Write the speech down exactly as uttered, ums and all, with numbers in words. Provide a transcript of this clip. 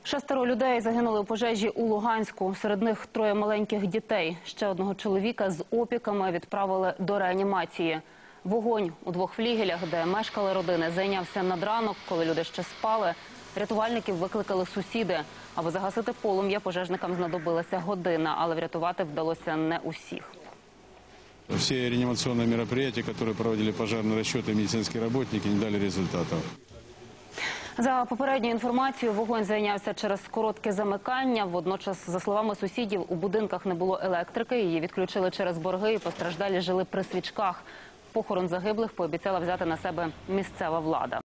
Шестеро людей загинули у пожежі у Луганську. Серед них троє маленьких дітей. Ще одного чоловіка з опіками відправили до реанімації. Вогонь у двох флігелях, де мешкали родини, зайнявся надранок, коли люди ще спали. Рятувальників викликали сусіди. Аби загасити полум'я, пожежникам знадобилася година, але врятувати вдалося не усіх. Все реанимационные мероприятия, которые проводили пожарные расчеты и медицинские работники, не дали результатов. За попередньою інформацією, вогонь зайнявся через коротке замикання. Водночас, за словами сусідів, у будинках не було електрики, її відключили через борги і постраждалі жили при свічках. Похорон загиблих пообіцяла взяти на себе місцева влада.